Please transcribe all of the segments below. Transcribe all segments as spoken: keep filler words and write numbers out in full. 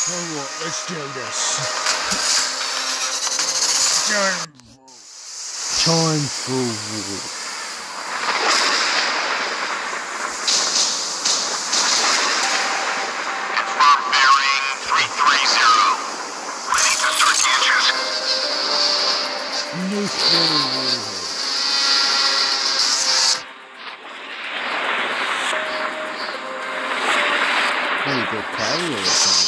Alright, let's do this. Time for, time for war. Confirm bearing three three zero. Ready to start engines. Nuclear war. Pretty good carrier or something.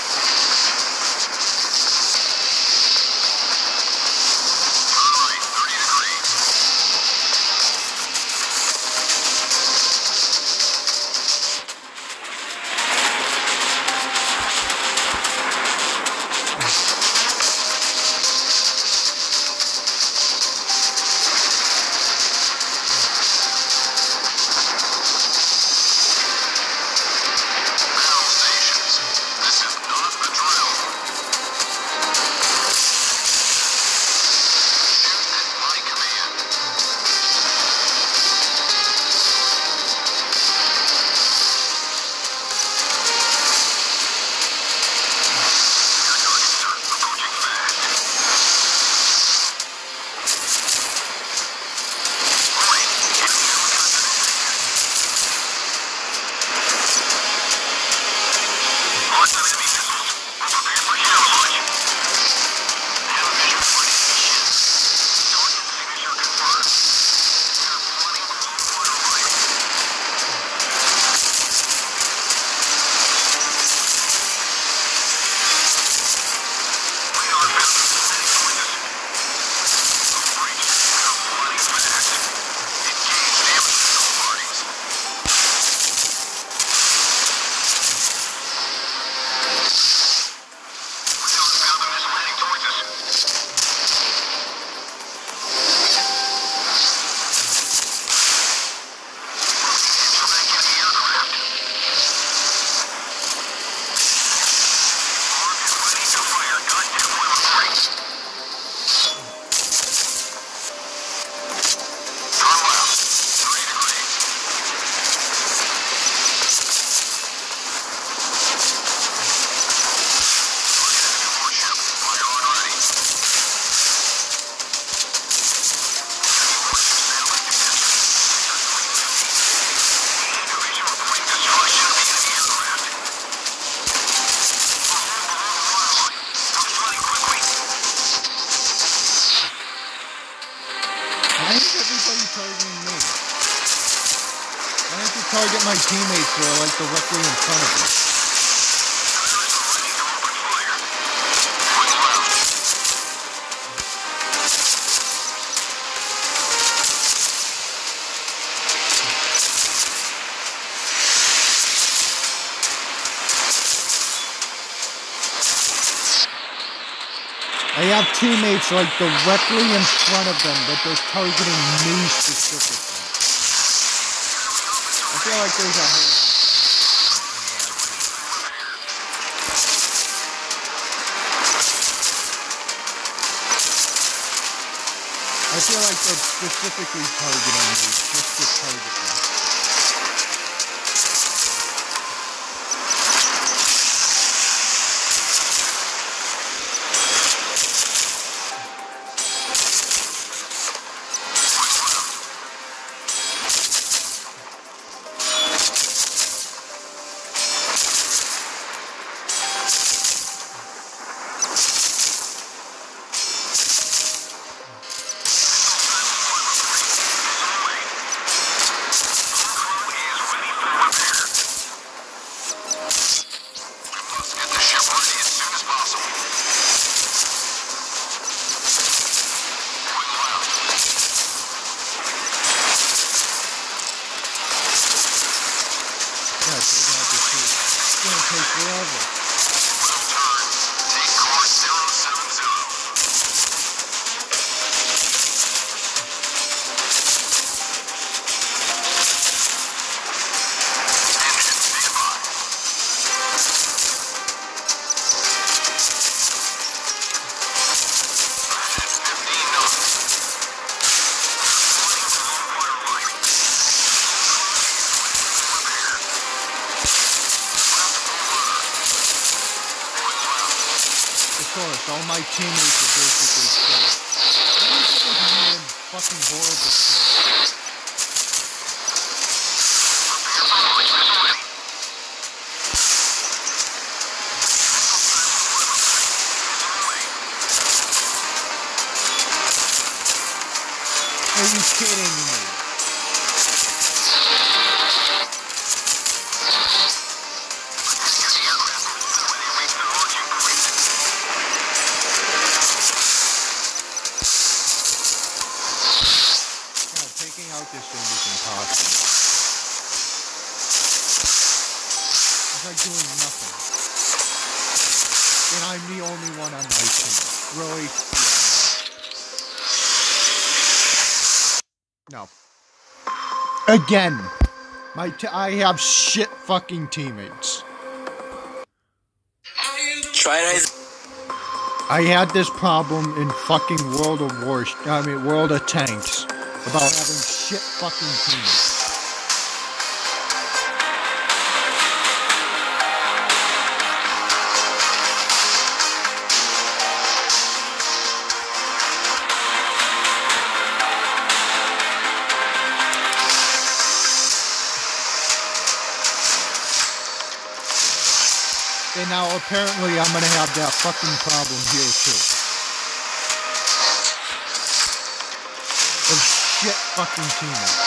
Target my teammates who are like directly in front of me. I have teammates like directly in front of them that they're targeting me specifically. I feel like there's a whole I feel like they're specifically targeting me just to target me. It's gonna take forever. course, all my teammates are basically killed. What is with me and fucking horrible teammates? Are you kidding me? God, taking out this thing is impossible. It's like doing nothing. And I'm the only one on my team. Really? Yeah, no. No. Again, my t I have shit fucking teammates. Try it. I had this problem in fucking World of Wars, I mean World of Tanks, about having shit fucking teammates. And now apparently I'm gonna have that fucking problem here too. Of shit fucking teammates.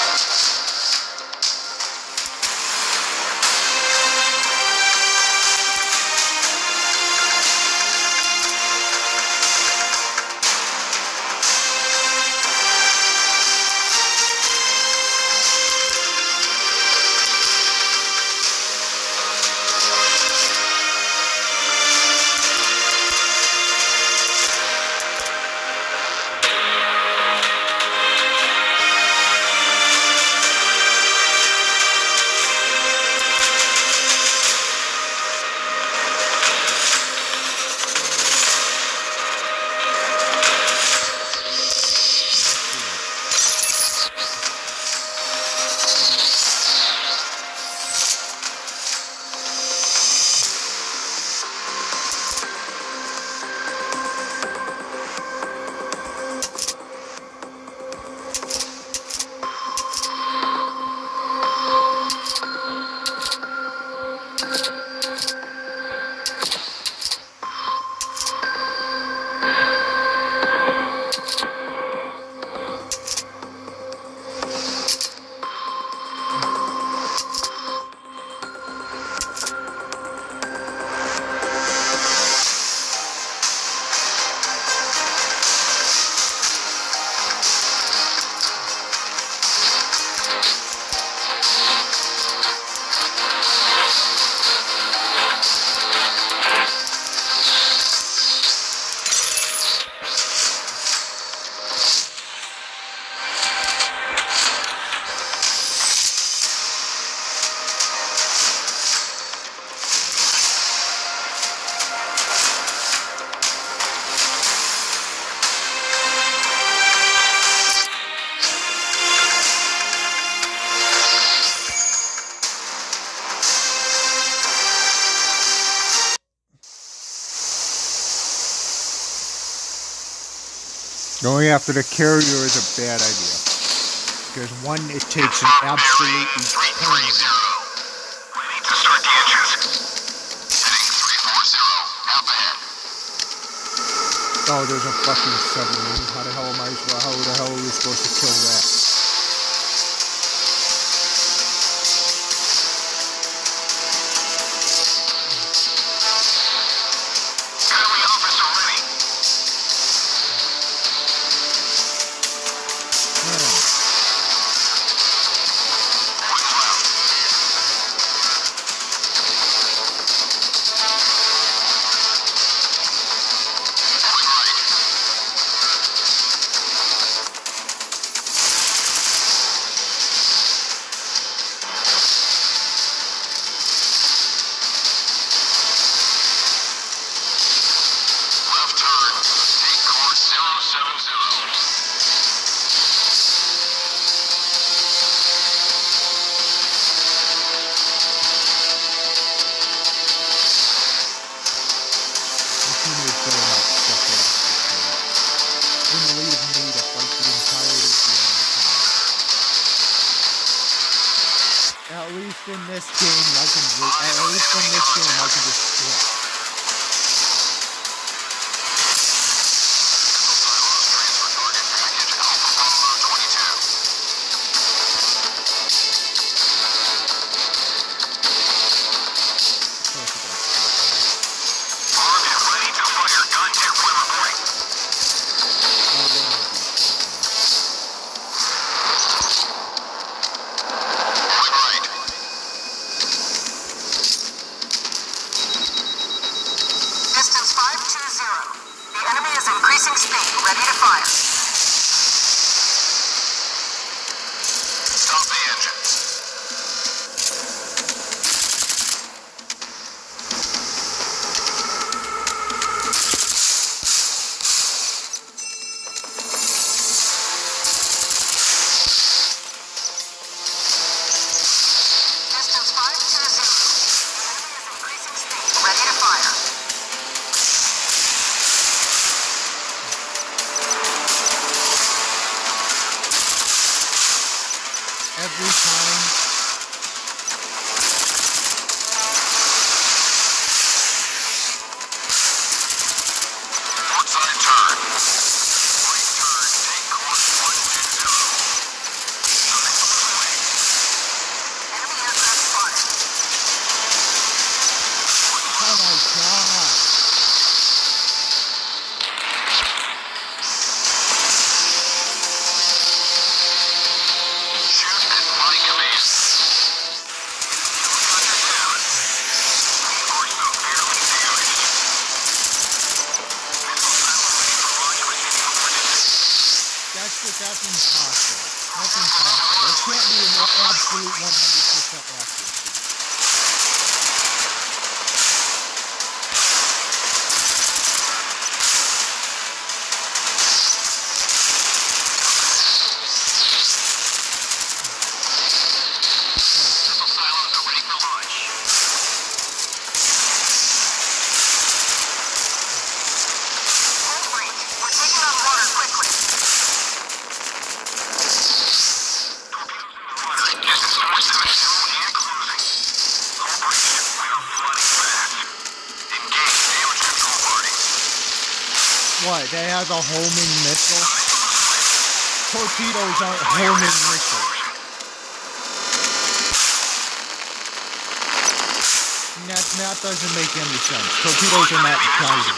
Going after the carrier is a bad idea. Because one, it takes an absolute eternity. We need to start the engines. Heading three four zero. Out ahead. Oh, there's a fucking submarine. How the hell am I, how the hell are we supposed to kill that? Enemy officer ready. least in this game, I can. At least in this game, I can just flip. Every time. Outside turn. Right turn. Take course one two zero. Nothing on the way. Enemy aircraft spotted. Oh my god. That's impossible. That's impossible. It can't be an absolute one hundred percent accuracy. Missile silos are ready for launch. Hold break. We're taking on water quickly. What? They have a homing missile? Torpedoes aren't homing missiles. That, that doesn't make any sense. Torpedoes are not guided.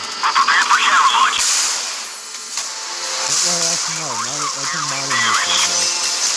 Well, that's no, not a, that's a modern missile, though.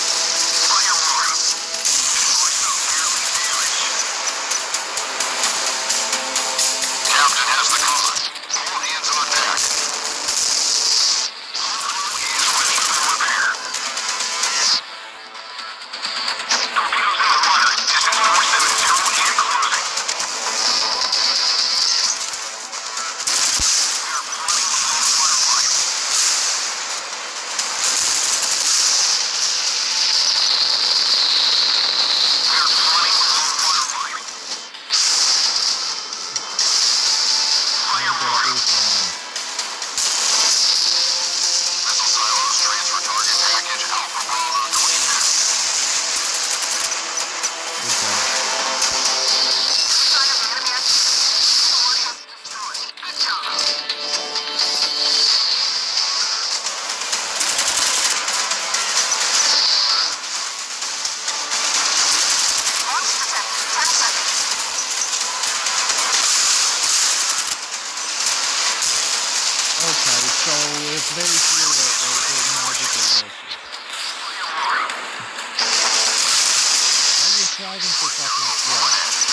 So it's very clear that it, it magically misses. Why are you striving for fucking slow?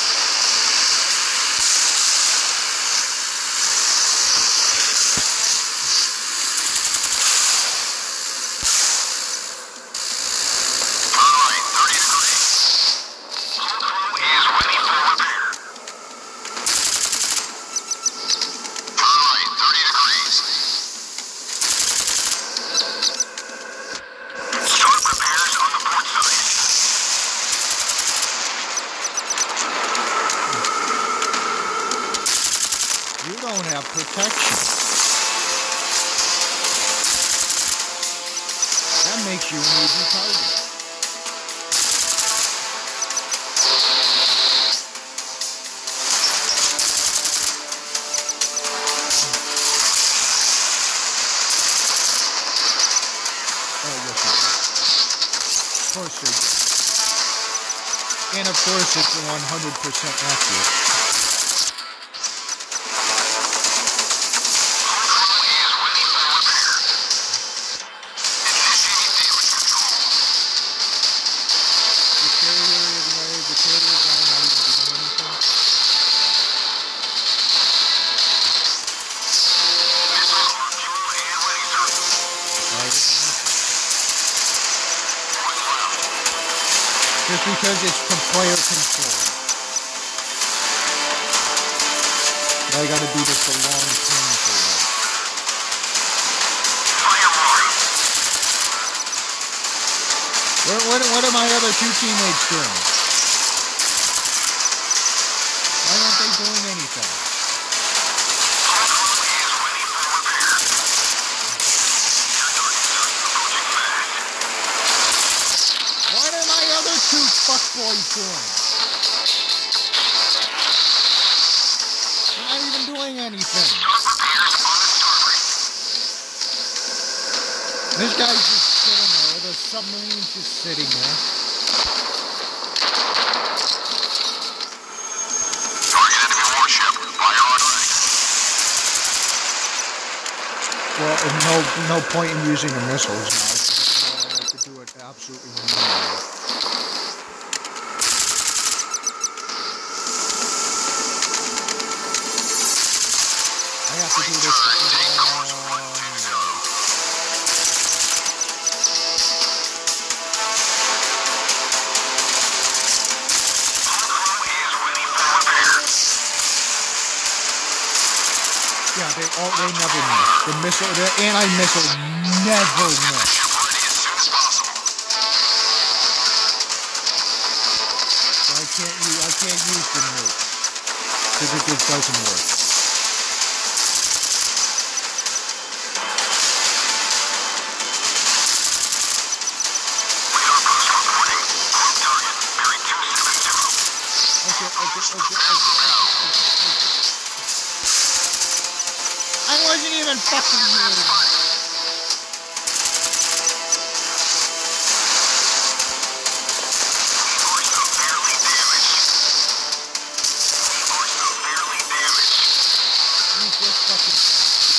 Don't have protection. That makes you an easy target. they do. And of course, it's one hundred percent accurate. The carrier, the carrier guy not even doing anything. Just because it's from player control. Now I gotta do this a long time for that. What, what, what are my other two teammates doing? Why aren't they doing anything? What are my other two fuckboys doing? They're not even doing anything. This guy's just sitting there. The submarine's just sitting there. Target enemy warship. Fire on right. Well, no, no point in using the missiles now. I have to do it absolutely manually. I have to do this the long way. Yeah, they all they never miss. The missile, the anti-missile never miss. So I can't use I can't use the nuke because it just doesn't work. Okay, okay, okay, okay, okay, okay. I wasn't even fucking moving. Use this fucking thing.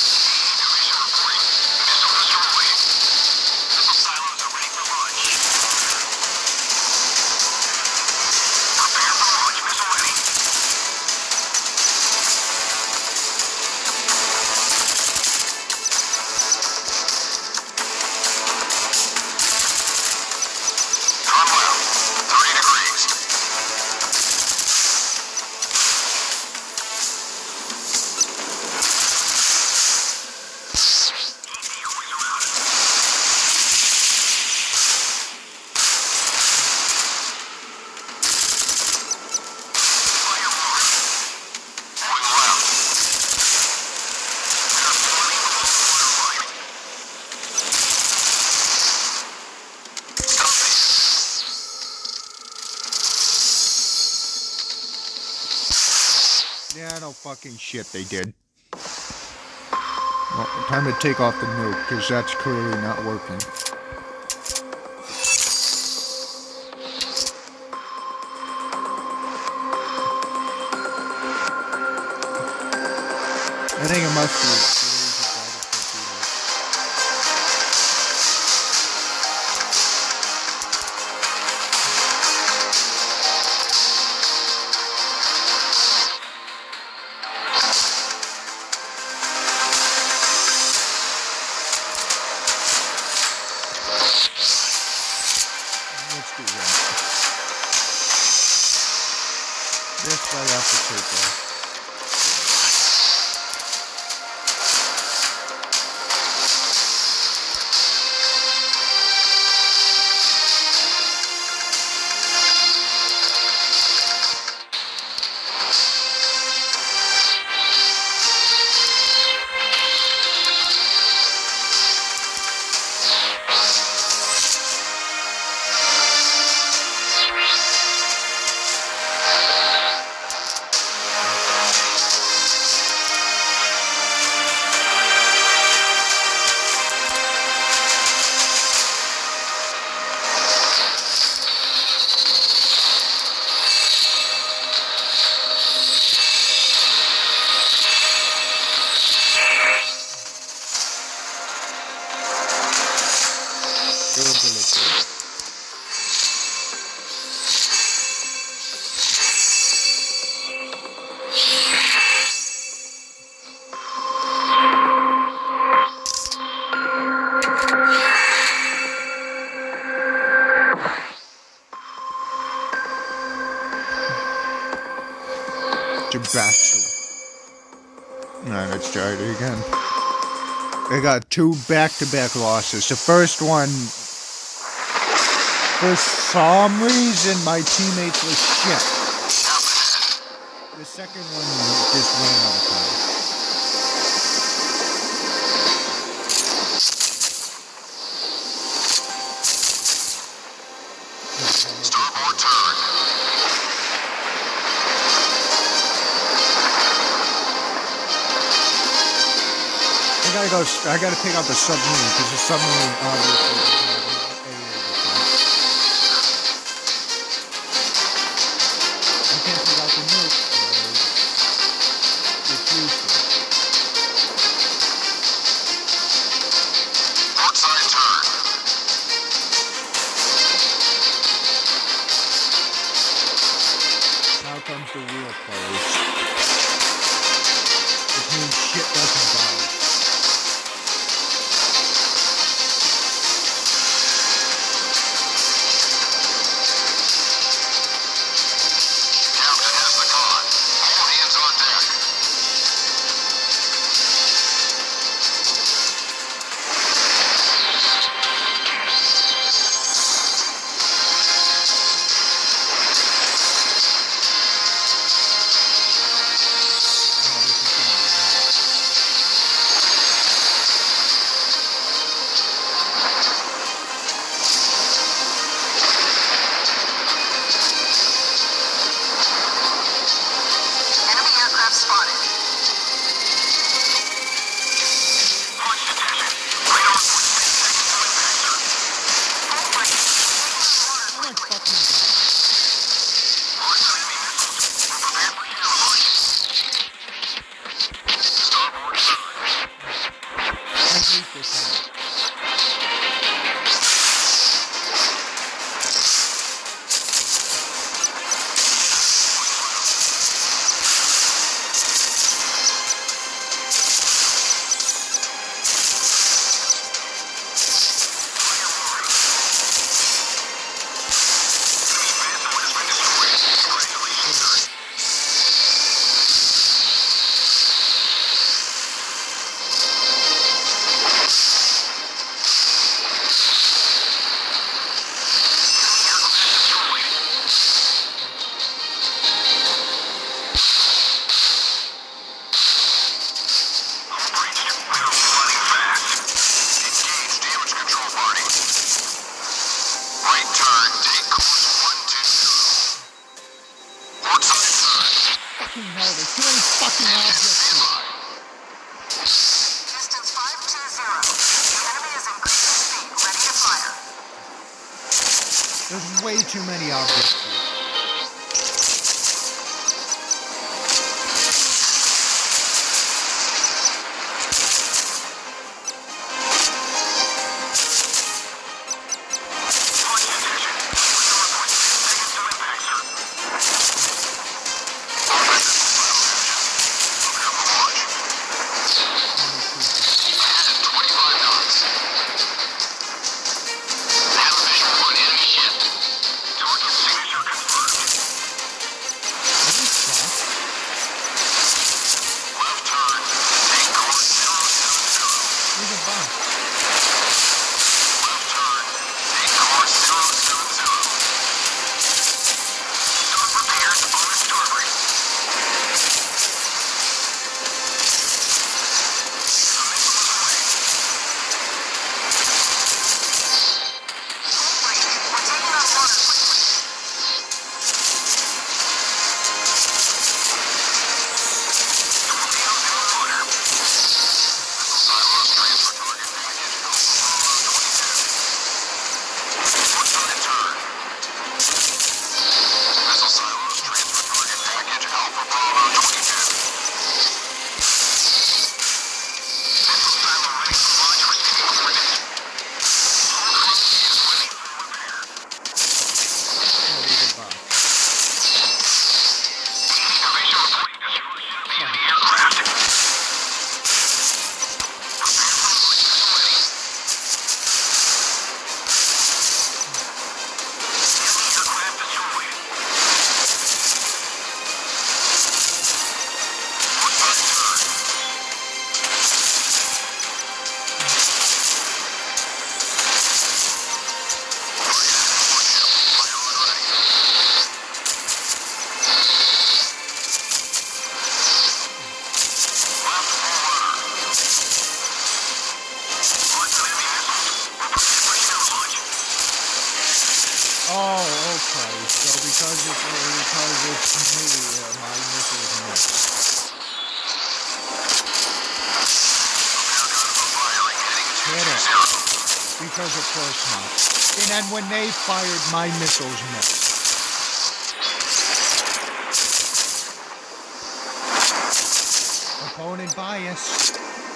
Yeah, no fucking shit they did. Well, time to take off the nuke, because that's clearly not working. I think it must be. This I have to take off. Alright, let's try it again. I got two back-to-back losses. The first one, for some reason, my teammates were shit. The second one just ran out of time. Starboard turn. I gotta go. I gotta take out the submarine because the submarine obviously doesn't have any I can't take out the nuke. So it's useless. Outside turn. Now comes the real players. Which means shit doesn't die. Captain has the con. All hands on deck. Enemy aircraft spotted. Hoist attention. Radar forty-six seconds to impact, sir. All right. Oh my fucking god. Launch some enemy missiles. We're prepared for camouflage. Starboard turn. I hate this one. Fucking hell, there's too many fucking objects here. Distance five two zero. The enemy is increasing speed. Ready to fire. There's way too many objects here. Hoist attention. Radar forty-six seconds to impact, sir. All right, this is final engine. Prepare for launch. Ahead at twenty-five knots. Have a visual on enemy ship. Target signature confirmed. place, so because it's, because it's me, uh, my missiles miss. Hit it. Because of course not. And then when they fired, my missiles missed. Opponent bias.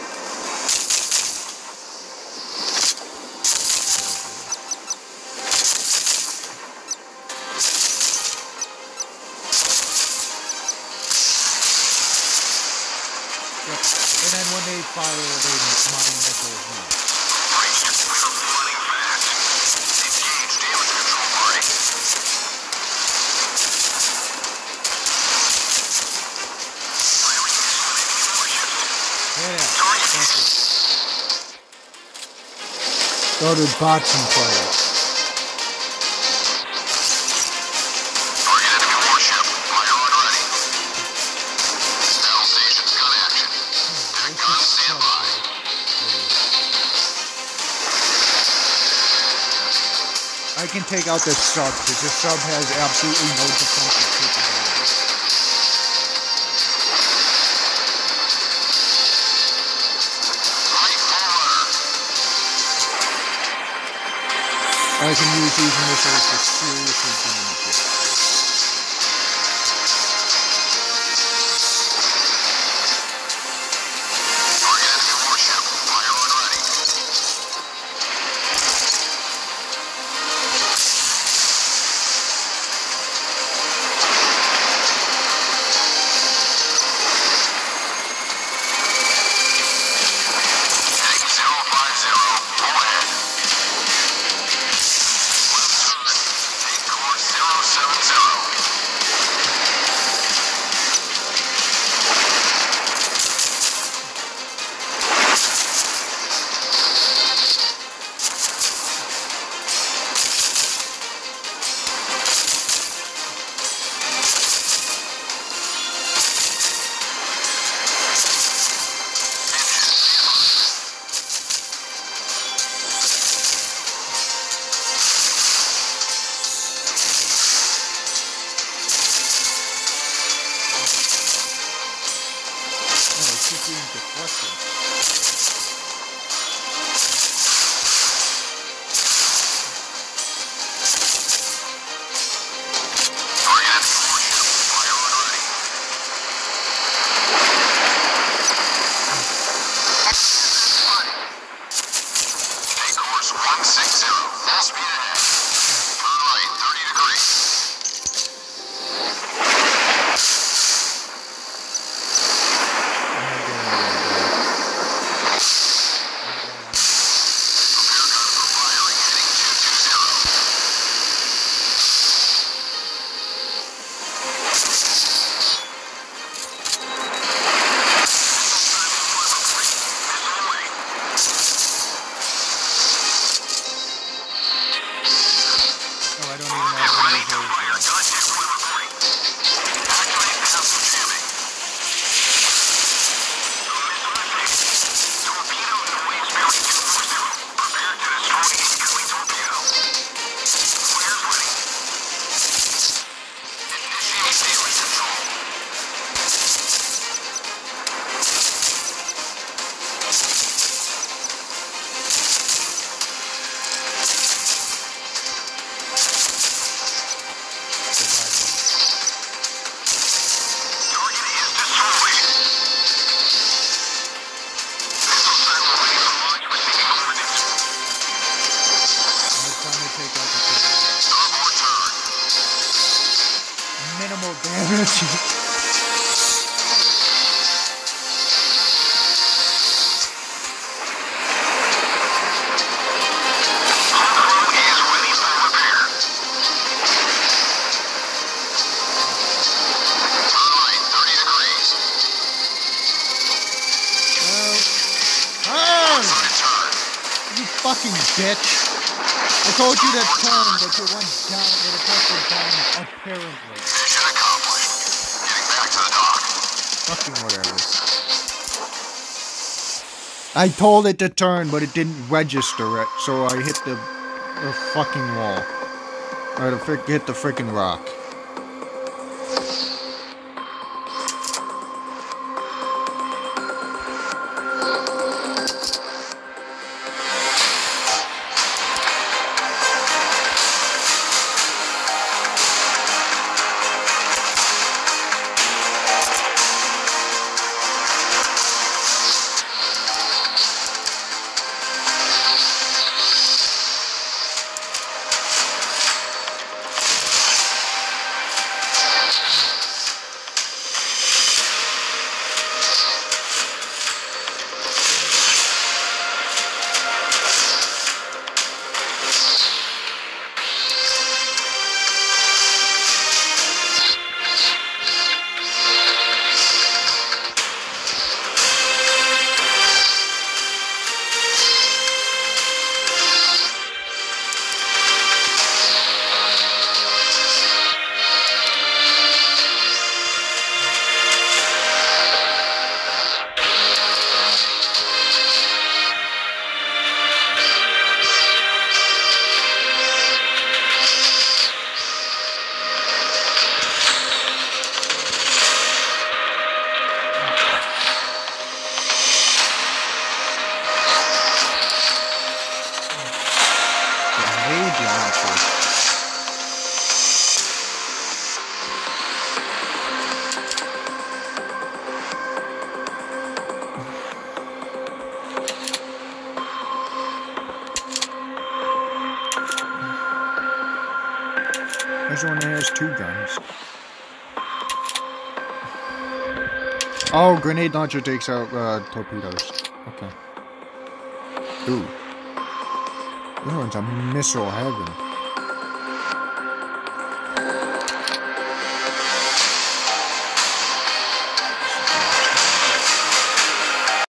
Yep. And then when they fire, they my missiles missed. Go to bots and players. Target enemy warship. Fire on ready. Battle stations gun action. Attack gun standby. I can take out this sub because this sub has absolutely no defensive capabilities. I can use these missiles to seriously damage it. Target enemy warship. Fire on ready. Tank zero five zero. Go ahead. Tank course zero seven zero. Oh, it's just being deflected. Target enemy warship. Fire on ready. Tank course one six zero. Full speed ahead. Turn right thirty degrees. Prepare gun for firing. Heading two two zero. Oh, I don't even know Get how to ready use to those fire. yet. Contact point reporting. Activate passive jamming. Torpedo in the waves bearing two four zero. Prepare to destroy incoming torpedo. Flares ready. Initiate daily control. Target is destroyed. Missile silo ready for launch. Receiving coordinates. Now it's time to take out the payload. Starboard turn. Minimal damage. Crew is ready for repair. Turn right thirty degrees. No. Ah! Return. You fucking bitch. I told you to turn, but you went down with a purple down, apparently. Mission accomplished. Getting back to the dock. Fucking whatever. I told it to turn, but it didn't register it, so I hit the, the fucking wall. Alright, frick, hit the freaking rock. There's one that has two guns. Oh, grenade launcher takes out uh, torpedoes. Okay. Ooh. This one's a missile heaven.